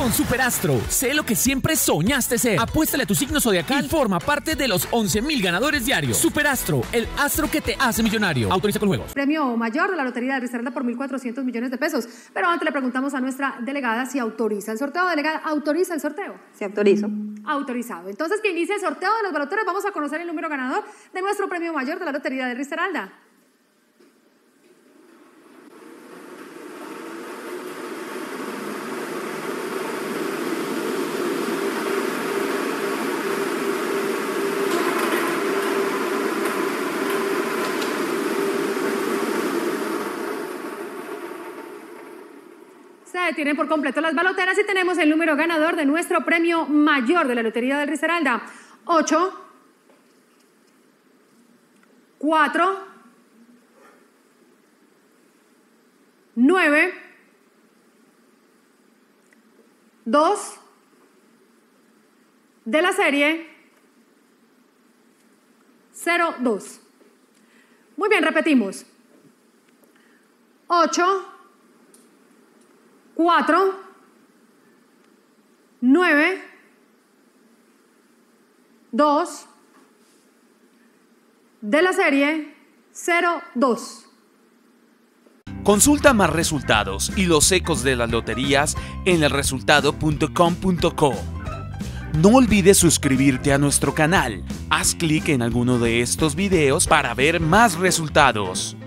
Con Superastro, sé lo que siempre soñaste ser. Apuéstale a tu signo zodiacal y forma parte de los 11.000 ganadores diarios. Superastro, el astro que te hace millonario. Autoriza con juegos. Premio mayor de la Lotería de Risaralda por 1.400 millones de pesos. Pero antes le preguntamos a nuestra delegada si autoriza el sorteo. Delegada, ¿autoriza el sorteo? Sí, autorizo. Autorizado. Entonces, que inicie el sorteo de los baloteros. Vamos a conocer el número ganador de nuestro premio mayor de la Lotería de Risaralda. Se detienen por completo las baloteras y tenemos el número ganador de nuestro premio mayor de la Lotería de Risaralda. 8, 4, 9, 2 de la serie 02. Muy bien, repetimos. 8, 4, 9, 2 de la serie 02. Consulta más resultados y los ecos de las loterías en elresultado.com.co. No olvides suscribirte a nuestro canal. Haz clic en alguno de estos videos para ver más resultados.